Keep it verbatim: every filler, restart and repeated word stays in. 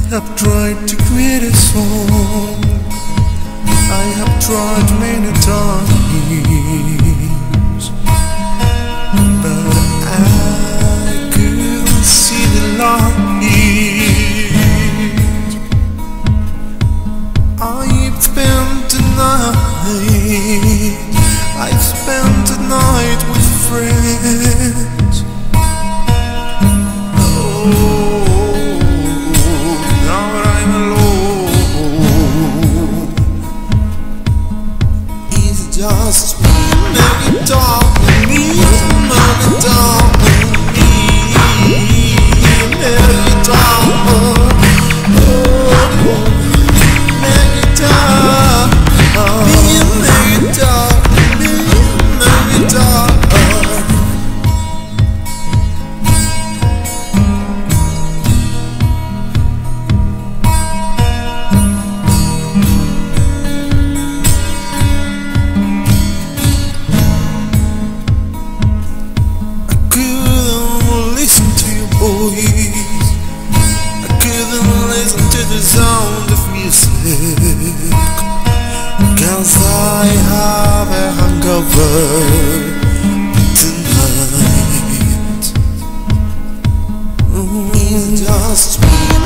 have tried to create a song. I have tried many times, but I couldn't see the light. I spent the night, I spent the night with friends. Just me, make it talk with me, make it talk with me, make it talk, oh, make it talk, oh, make it talk, me, make it talk. I couldn't listen to the sound of music, 'cause I have a hangover tonight. It's just me.